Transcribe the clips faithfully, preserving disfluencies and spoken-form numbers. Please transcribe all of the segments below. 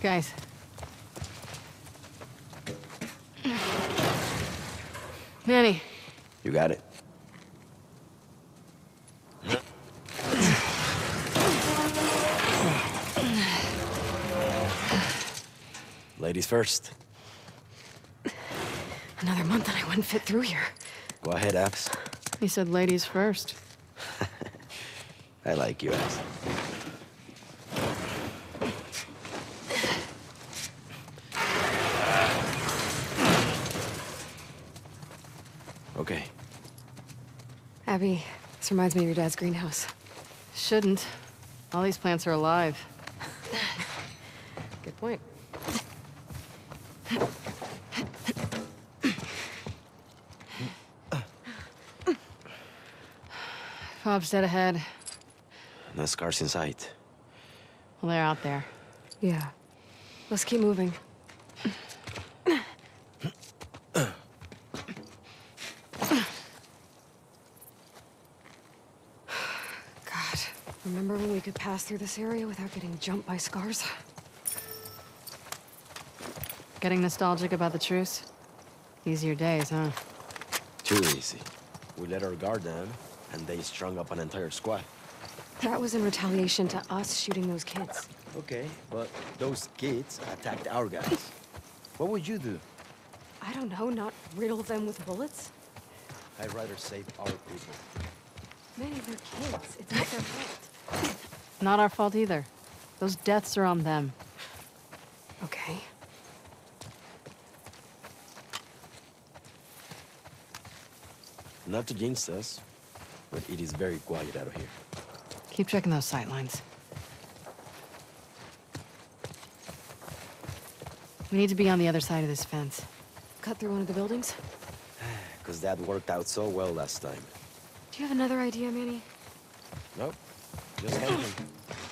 Guys. Manny. You got it. Ladies first. Another month and I wouldn't fit through here. Go ahead, Abs. He said ladies first. I like you, Abs. Okay. Abby, this reminds me of your dad's greenhouse. Shouldn't. All these plants are alive. Good point. Bob's dead ahead. No scars in sight. Well, they're out there. Yeah. Let's keep moving. God, remember when we could pass through this area without getting jumped by scars? Getting nostalgic about the truce? Easier days, huh? Too easy. We let our guard down, and they strung up an entire squad. That was in retaliation to us shooting those kids. Okay, but those kids attacked our guys. What would you do? I don't know, not riddle them with bullets? I'd rather save our people. Manny, they're kids. It's not their fault. Not our fault either. Those deaths are on them. Okay. Not to jinx us, but it is very quiet out here. Keep checking those sight lines. We need to be on the other side of this fence. Cut through one of the buildings? Because that worked out so well last time. Do you have another idea, Manny? Nope. Just thinking.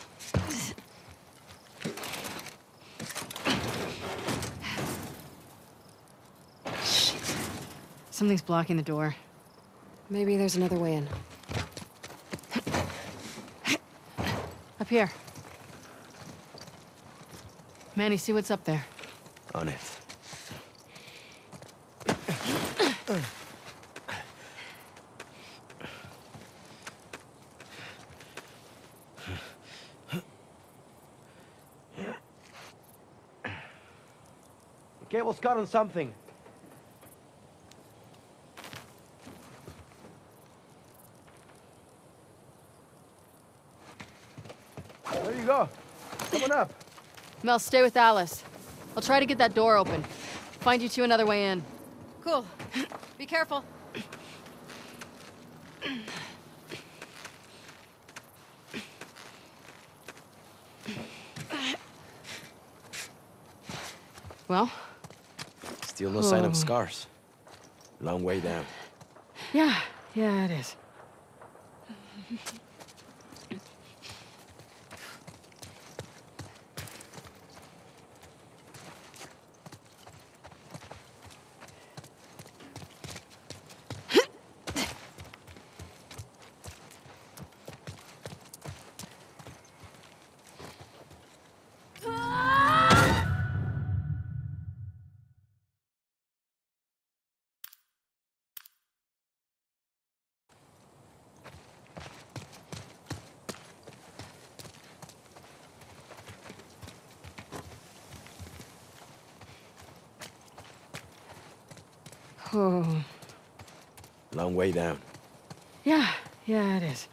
Shit. Something's blocking the door. Maybe there's another way in. Up here. Manny, see what's up there. On it. The cable's caught on something. There you go. Coming up. Mel, stay with Alice. I'll try to get that door open. Find you two another way in. Cool. Be careful. Well? Still no sign Oh. of scars. Long way down. Yeah, yeah, it is. Oh. Long way down. Yeah, yeah, it is.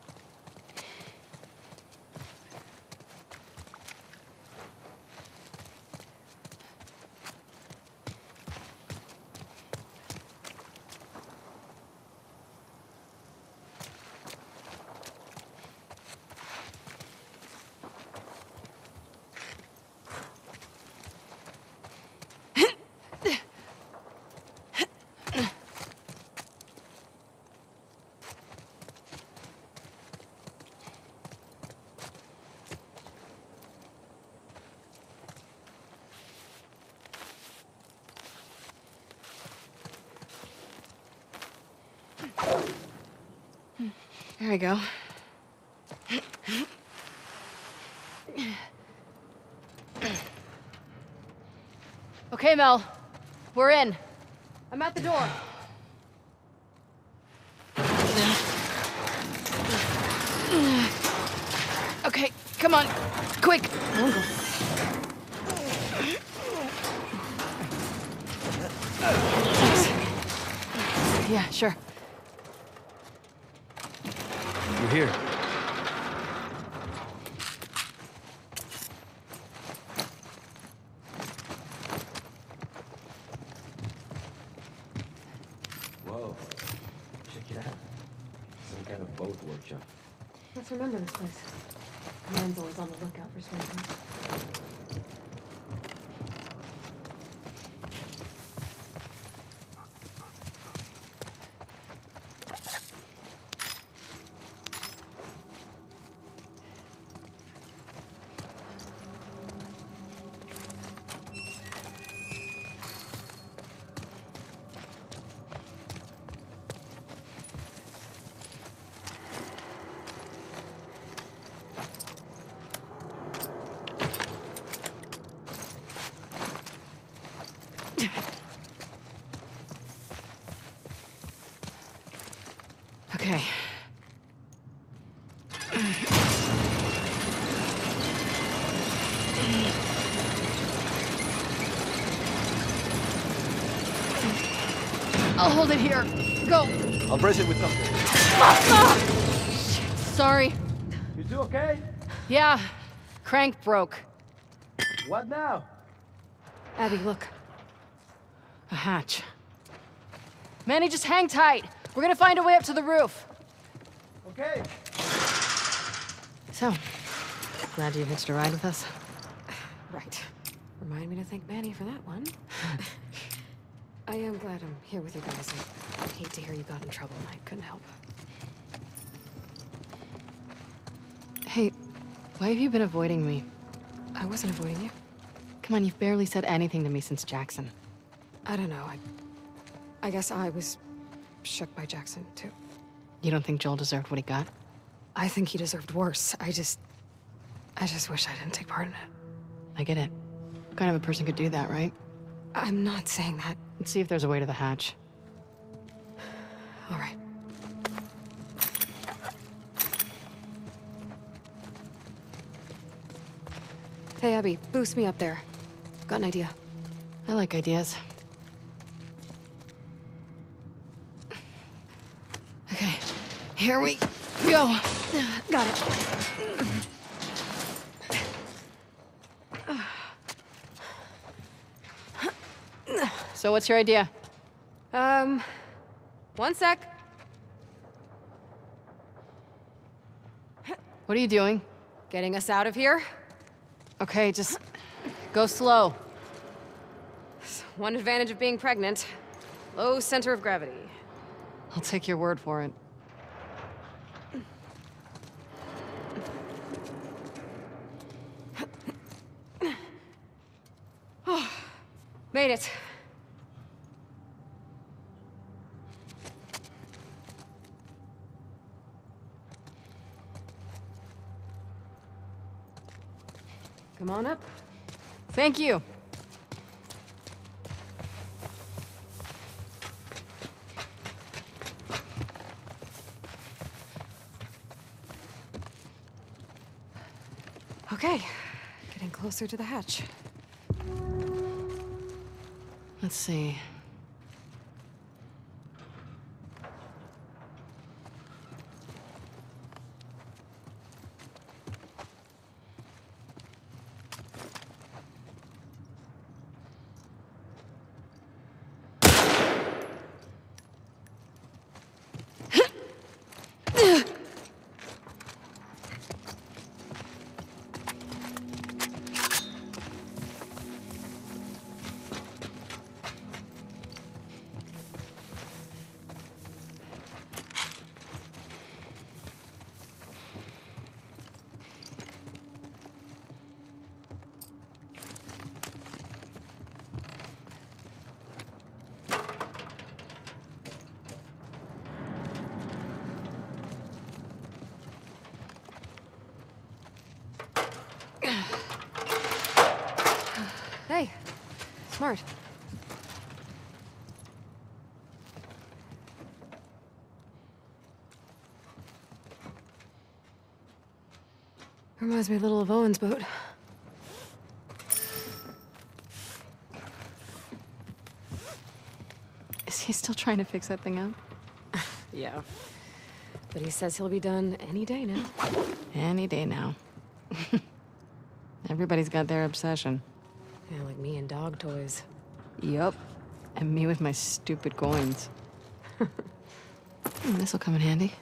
There we go. Okay, Mel. We're in. I'm at the door. Okay, come on. Quick. Yeah, sure. You're here. Whoa. Check it out. Some kind of boat workshop. Let's remember this place. Man's always on the lookout for strange. Okay. I'll hold it here. Go. I'll brace it with something. Sorry. You two okay? Yeah. Crank broke. What now? Abby, look. A hatch. Manny, just hang tight. We're gonna find a way up to the roof. Okay. So, glad you hitched a ride with us? Right. Remind me to thank Manny for that one. I am glad I'm here with you guys. I hate to hear you got in trouble and I couldn't help. Hey, why have you been avoiding me? I wasn't avoiding you. Come on, you've barely said anything to me since Jackson. I don't know, I... I guess I was shook by Jackson, too. You don't think Joel deserved what he got? I think he deserved worse. I just... I just wish I didn't take part in it. I get it. What kind of a person could do that, right? I'm not saying that. Let's see if there's a way to the hatch. All right. Hey, Abby, boost me up there. Got an idea. I like ideas. Okay, here we go. Got it. So what's your idea? Um, one sec. What are you doing? Getting us out of here. Okay, just go slow. One advantage of being pregnant. Low center of gravity. I'll take your word for it. Oh, made it. Come on up. Thank you. Okay, getting closer to the hatch. Let's see. Smart. Reminds me a little of Owen's boat. Is he still trying to fix that thing up? Yeah. But he says he'll be done any day now. Any day now. Everybody's got their obsession. Yeah, like me and dog toys. Yup. And me with my stupid coins. This'll come in handy.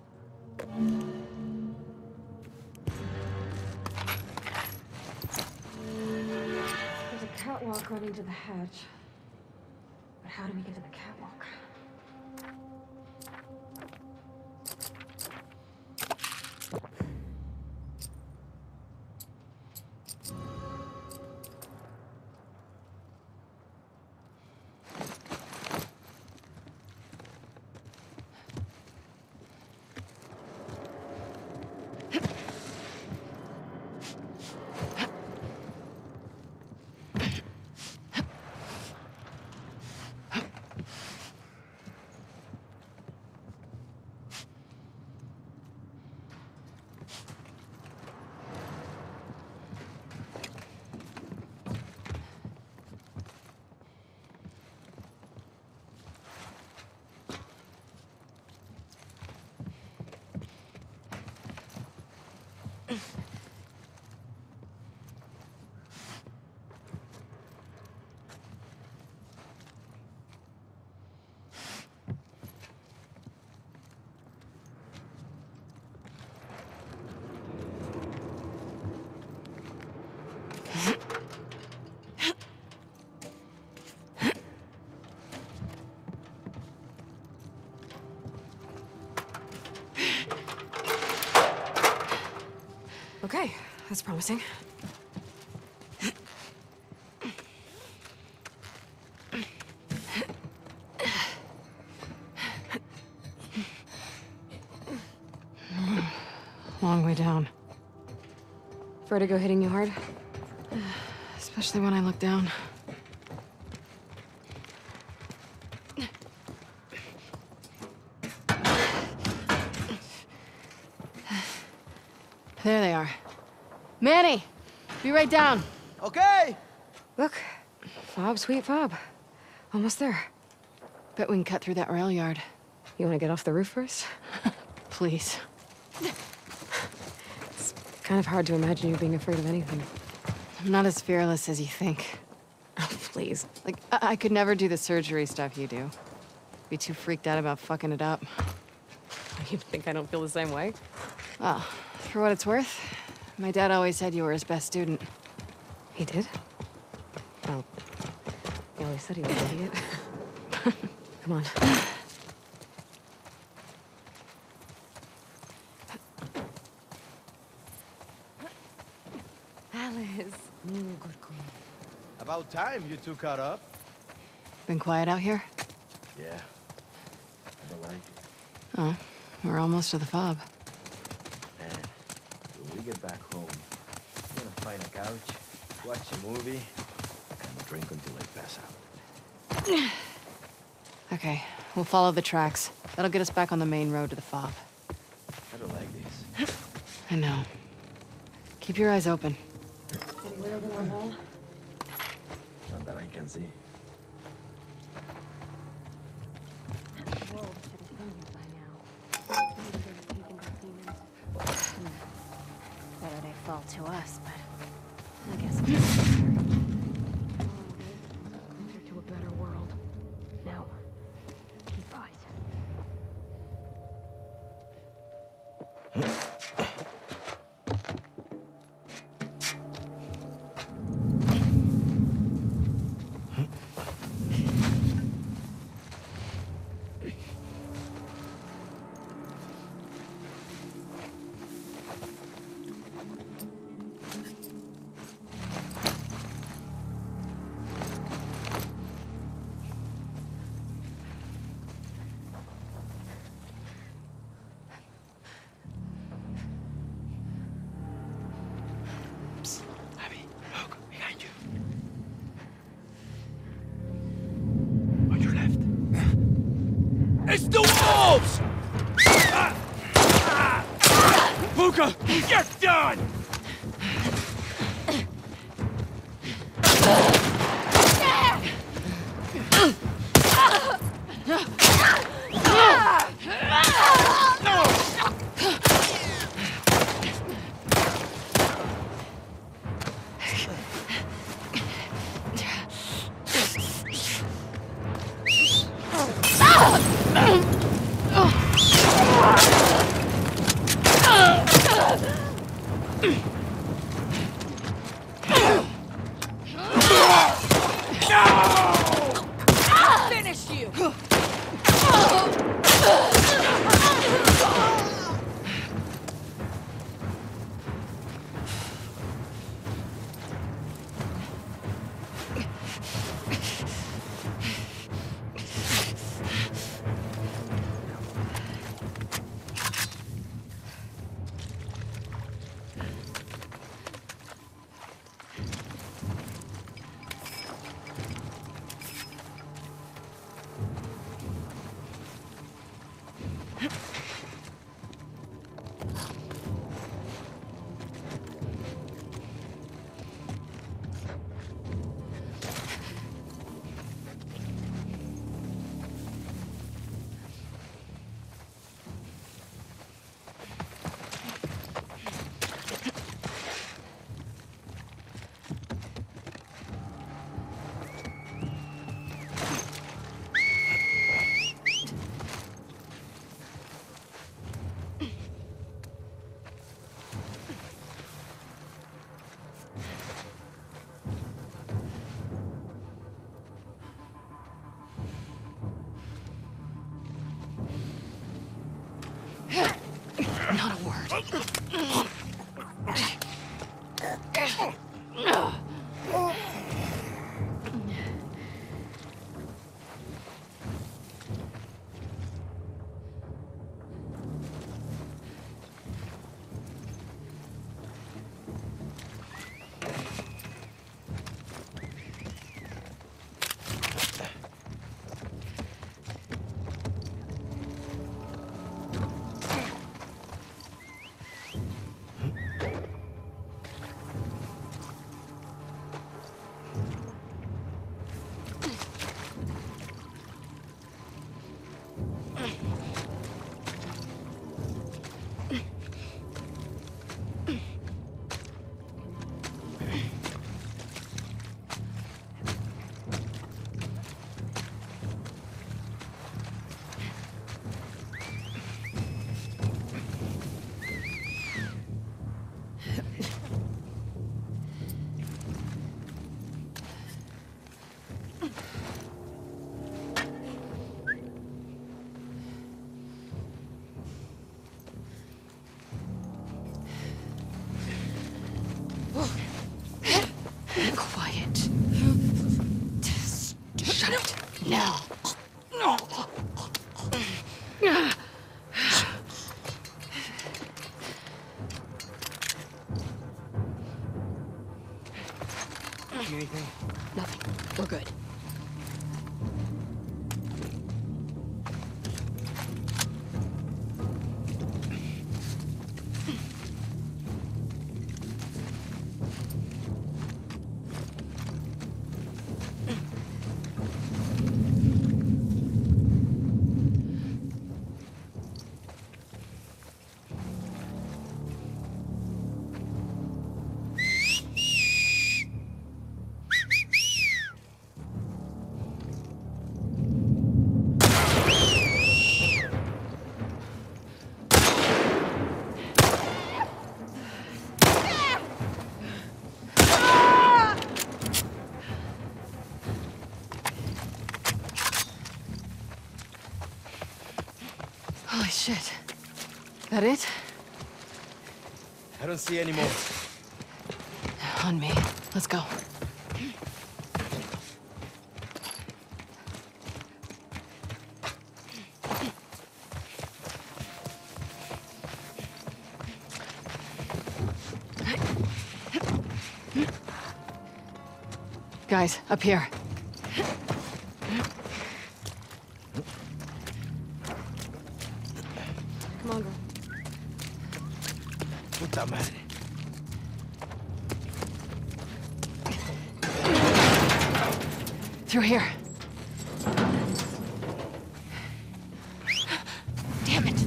There's a catwalk running to the hatch. But how do we get to the catwalk? Okay, that's promising. Long way down. Vertigo hitting you hard? Especially when I look down. There they are. Manny! Be right down. Okay! Look. Fob, sweet fob. Almost there. Bet we can cut through that rail yard. You want to get off the roof first? Please. It's kind of hard to imagine you being afraid of anything. I'm not as fearless as you think. Oh, please. Like, I, I could never do the surgery stuff you do. Be too freaked out about fucking it up. You think I don't feel the same way? Well, for what it's worth, my dad always said you were his best student. He did? Well, he always said he was an idiot. Come on. Alice. Mm, good girl. About time you two caught up. Been quiet out here? Yeah. I don't like it. Oh, we're almost to the fob. Man, when we get back home, I'm gonna find a couch, watch a movie, and drink until I pass out. Okay, we'll follow the tracks. That'll get us back on the main road to the fob. I don't like this. I know. Keep your eyes open. Not that I can see. Whether they fall to us, but I guess Closer to a better world. Now, keep eyes. wolves! Puka, you're done! Finish you! Not a word. Quiet. Shut it. Now. Anything? Nothing. We're good. Holy shit. That it? I don't see any more. On me. Let's go. Guys, up here. Come on, girl. Puta madre. Through here. Damn it.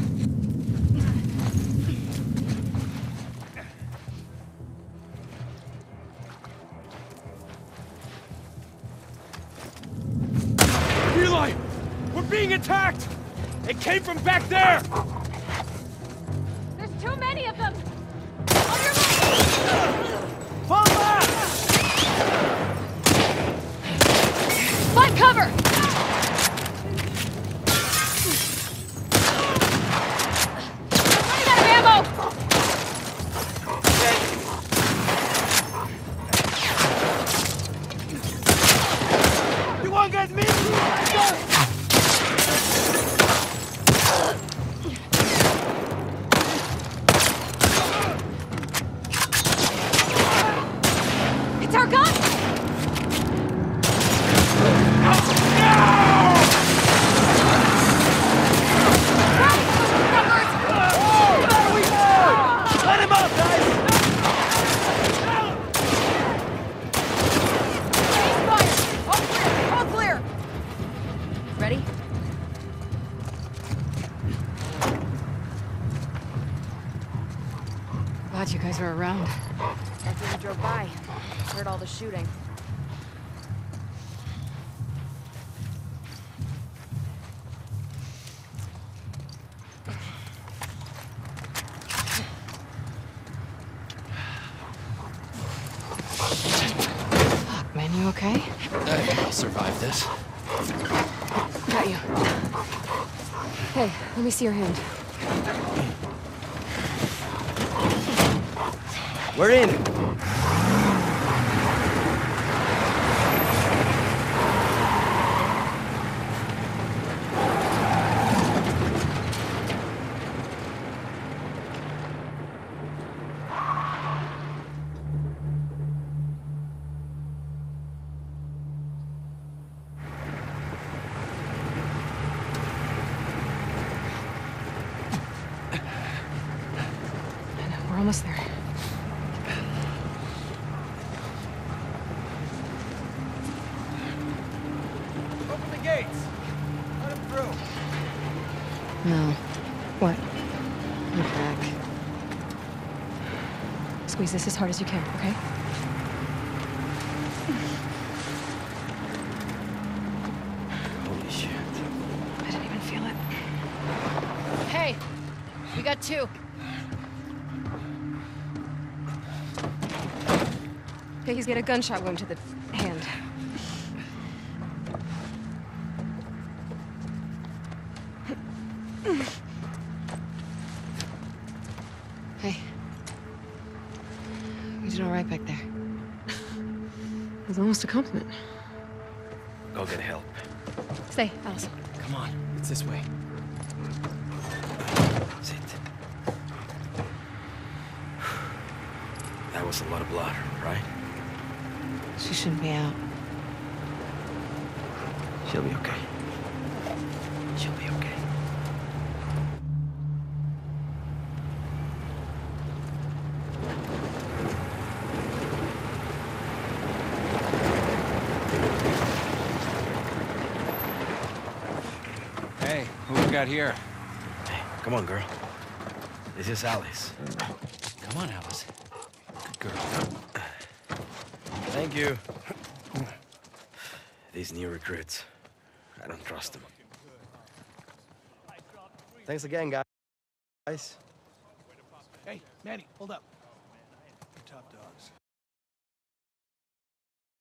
Eli! We're being attacked! It came from back there! There's too many of them! Fall back! Find cover! Running out of ammo! You want to get me? It's our gun! Let him up, guys! All clear! Ready? Glad you guys were around. After we drove by, heard all the shooting. Fuck, man, you okay? I'll survive this. Got you. Hey, let me see your hand. We're in! We're almost there. Open the gates! Let him through! No. What? You're back. Squeeze this as hard as you can, okay? Holy shit. I didn't even feel it. Hey! We got two. Okay, he's got a gunshot wound to the hand. Hey. You did all right back there. It was almost a compliment. Go get help. Stay, Alice. Come on, it's this way. Sit. That was a lot of blood, right? She shouldn't be out. She'll be okay. She'll be okay. Hey, who we got here? Hey, come on, girl. This is Alice. Come on, Alice. Good girl. Thank you. These new recruits, I don't trust them. Thanks again, guys. Hey, Manny, hold up. Top dogs.